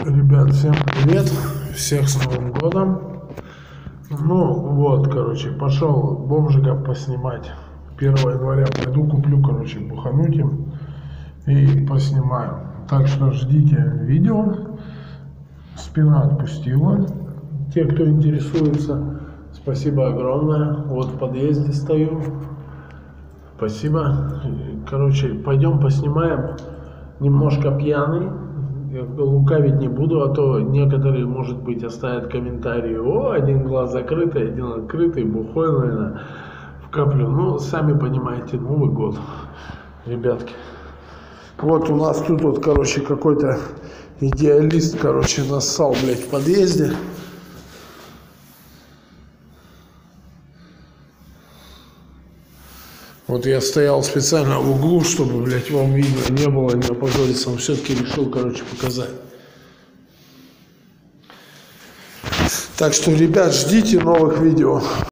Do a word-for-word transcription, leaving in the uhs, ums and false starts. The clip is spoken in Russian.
Ребят, всем привет, всех с Новым годом. Ну вот, короче, пошел бомжиков поснимать. первого января пойду куплю, короче, бухануть им и поснимаю. Так что ждите видео. Спина отпустила. Те, кто интересуется, спасибо огромное. Вот в подъезде стою. Спасибо. Короче, пойдем поснимаем. Немножко пьяный. Я лукавить не буду, а то некоторые, может быть, оставят комментарии: о, один глаз закрытый, один открытый, бухой, наверное, в каплю. Ну, сами понимаете, Новый год, ребятки. Вот у нас тут вот, короче, какой-то идеалист, короче, нассал, блядь, в подъезде. Вот я стоял специально в углу, чтобы, блядь, вам видно не было, не опозориться. Он все-таки решил, короче, показать. Так что, ребят, ждите новых видео.